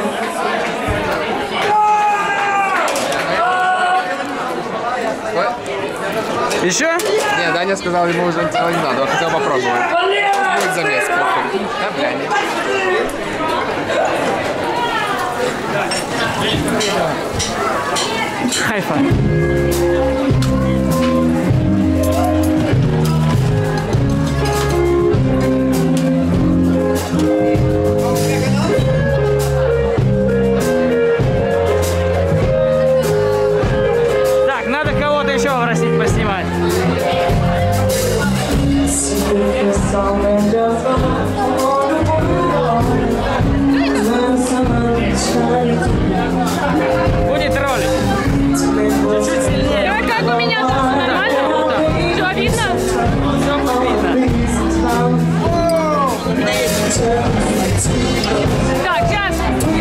Еще? Нет, Даня сказал, ему уже ничего не надо, он хотел попробовать. Будет замес. Да, блядь. Хайфа. Так, надо кого-то еще попросить поснимать. Будет ролик. Чуть-чуть сильнее. Давай, как у меня тут? Нормально? Все видно? Все видно. Так, сейчас.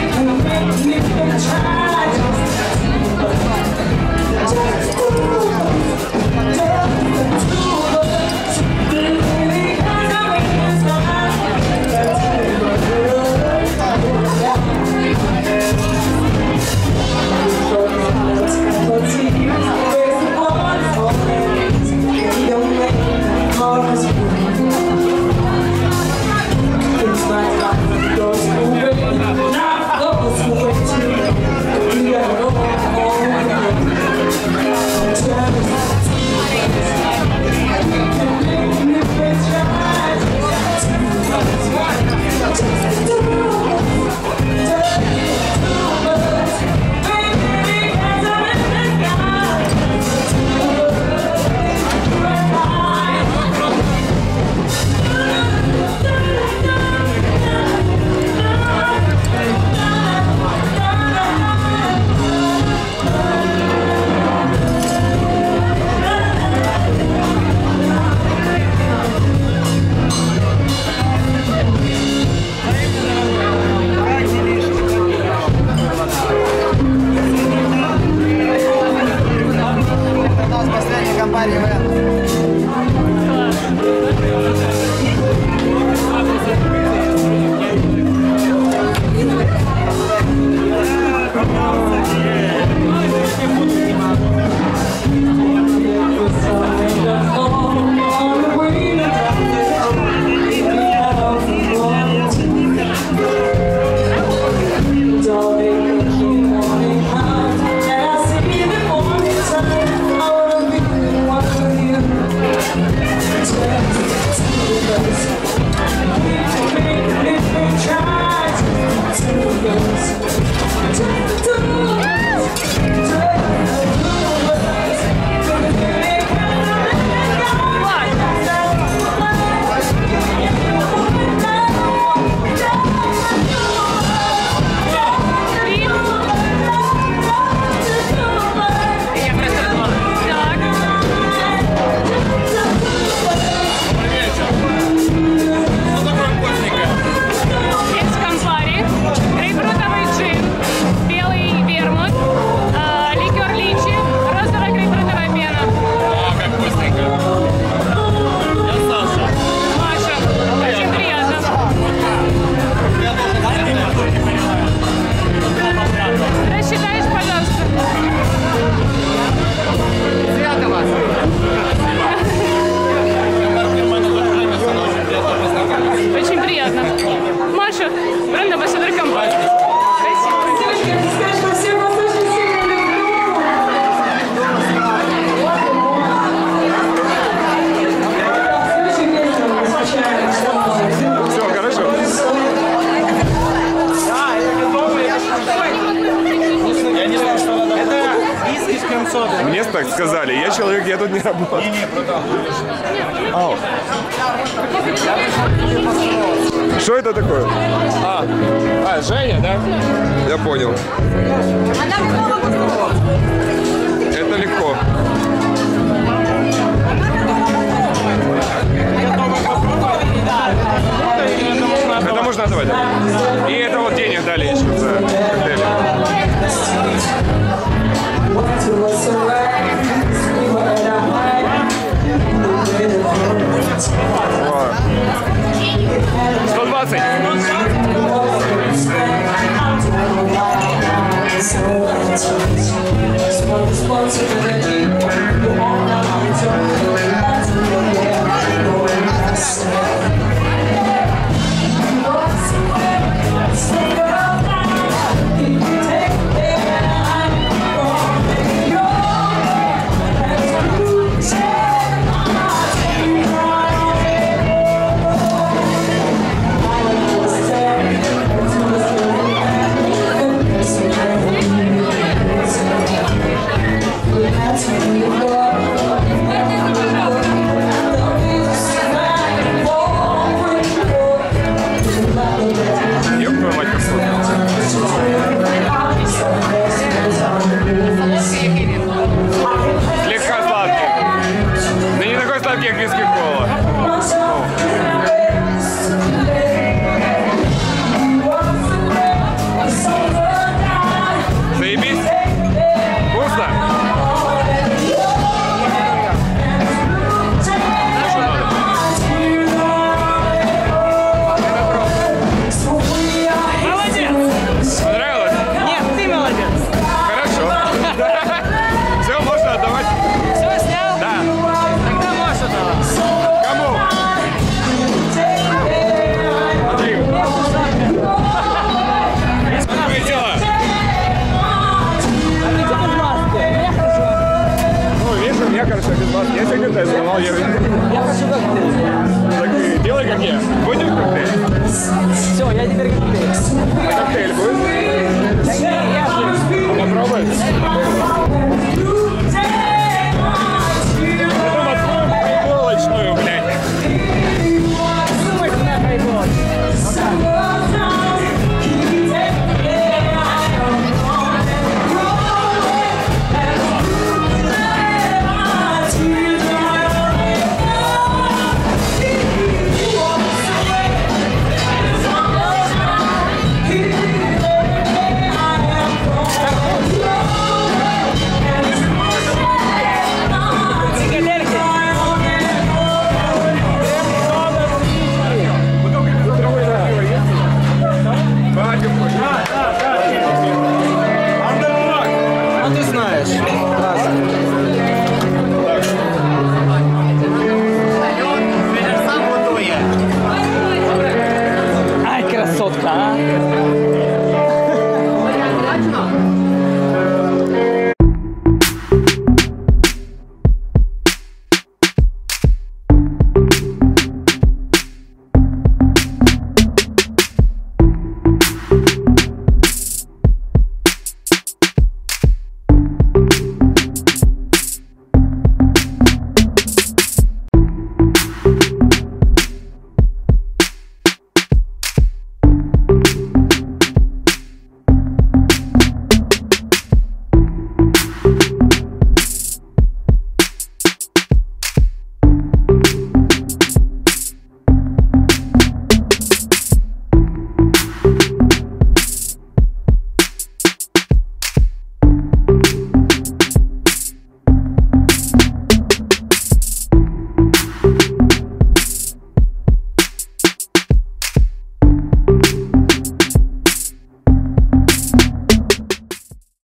Мне так сказали, я человек, я тут не работаю. Ау. Что это такое? Женя, да? Я понял. Это легко. Это можно отдавать. И это вот денег дали еще за коктейли. $120. Слегка сладкий. Да не такой сладкий, как виски кола. Заебись? Вкусно? Что надо? Молодец! Понравилось? Нет, ты молодец! Хорошо. Все, можно отдавать. Все снял? Да. Тогда можешь отдавать. Кому? Смотри. Какое дело? А ты что без маски? Мне хорошо. Ну, видишь, у меня хорошо без маски. Я сегодня тест сломал, я